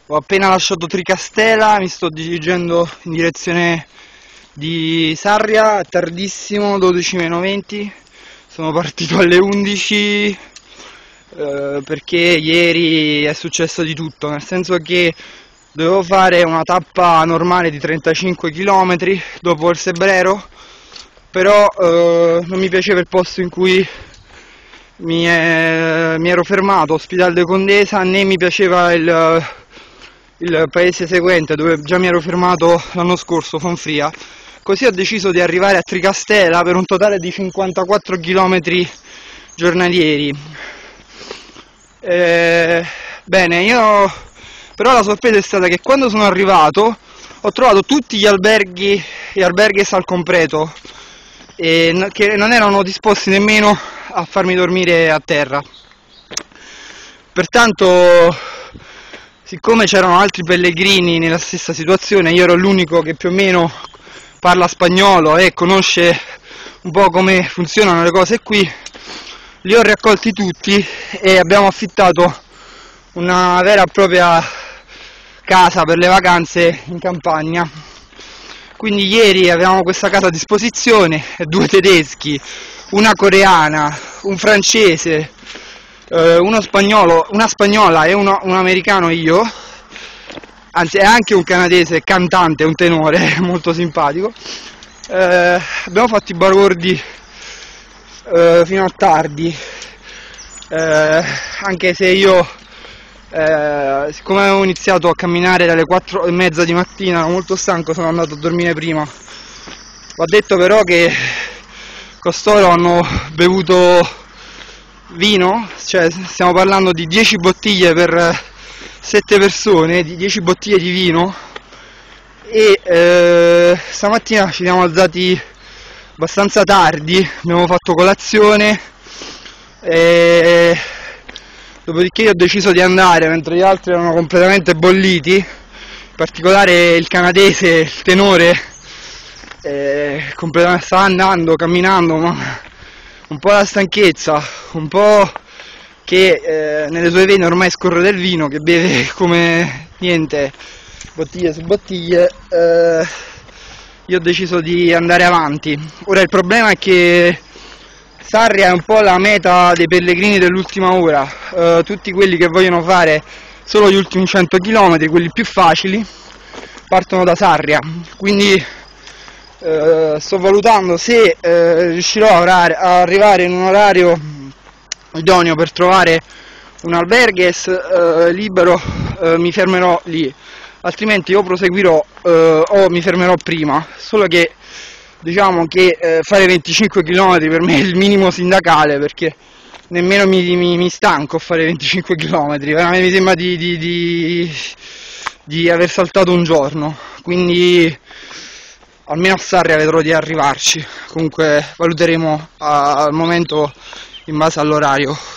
Ho appena lasciato Tricastela, mi sto dirigendo in direzione di Sarria, è tardissimo, 12:20, sono partito alle 11 perché ieri è successo di tutto, nel senso che dovevo fare una tappa normale di 35 km dopo il Sebrero, però non mi piaceva il posto in cui mi ero fermato, Ospedale de Condesa, né mi piaceva il paese seguente dove già mi ero fermato l'anno scorso, Fonfria. Così ho deciso di arrivare a Tricastela per un totale di 54 km giornalieri. Bene, però la sorpresa è stata che quando sono arrivato ho trovato tutti gli alberghes al completo e che non erano disposti nemmeno a farmi dormire a terra. Pertanto, siccome c'erano altri pellegrini nella stessa situazione, io ero l'unico che più o meno parla spagnolo e conosce un po' come funzionano le cose qui, li ho raccolti tutti e abbiamo affittato una vera e propria casa per le vacanze in campagna. Quindi ieri avevamo questa casa a disposizione, 2 tedeschi, una coreana, un francese, uno spagnolo, una spagnola e un americano, io, anzi è anche un canadese cantante, un tenore molto simpatico. Abbiamo fatto i balordi fino a tardi, anche se io siccome avevo iniziato a camminare dalle 4:30 di mattina, ero molto stanco, sono andato a dormire prima. Va detto però che costoro hanno bevuto vino, cioè stiamo parlando di 10 bottiglie per 7 persone, di 10 bottiglie di vino, e stamattina ci siamo alzati abbastanza tardi, abbiamo fatto colazione e dopodiché io ho deciso di andare mentre gli altri erano completamente bolliti, in particolare il canadese, il tenore, stava andando, camminando, ma un po' la stanchezza, un po' che nelle sue vene ormai scorre del vino, che beve come niente, bottiglie su bottiglie. Io ho deciso di andare avanti. Ora il problema è che Sarria è un po' la meta dei pellegrini dell'ultima ora, tutti quelli che vogliono fare solo gli ultimi 100 km, quelli più facili, partono da Sarria, quindi sto valutando se riuscirò a arrivare in un orario idoneo per trovare un alberghes libero, mi fermerò lì, altrimenti o proseguirò o mi fermerò prima, solo che diciamo che fare 25 km per me è il minimo sindacale, perché nemmeno mi stanco a fare 25 km, veramente mi sembra di aver saltato un giorno, quindi almeno a Sarria vedrò di arrivarci. Comunque valuteremo al momento in base all'orario.